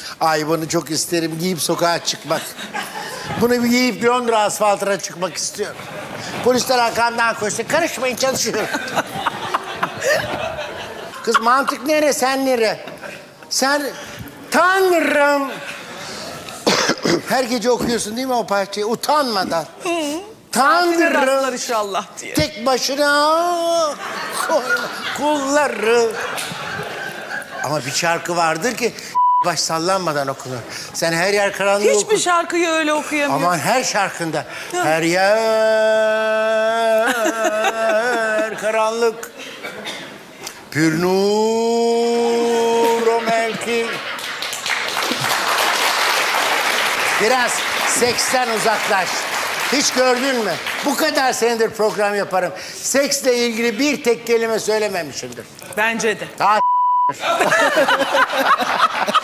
Ay bunu çok isterim, giyip sokağa çıkmak. Bunu bir giyip Londra asfaltına çıkmak istiyorum. Polisler arkamdan koştu, karışmayın çalışıyorum. Kız mantık nere, sen nere? Sen, Tanrım. Her gece okuyorsun değil mi o parçayı, utanmadan? Tanrım. inşallah diye. Tek başına kulları. Ama bir şarkı vardır ki baş sallanmadan okunur. Sen her yer karanlık oku. Hiçbir şarkıyı öyle okuyamıyorum. Aman her şarkında. Her yer karanlık. Pür nur o melki. Biraz seksten uzaklaş. Hiç gördün mü? Bu kadar senedir program yaparım. Seksle ilgili bir tek kelime söylememişimdir. Bence de. Daha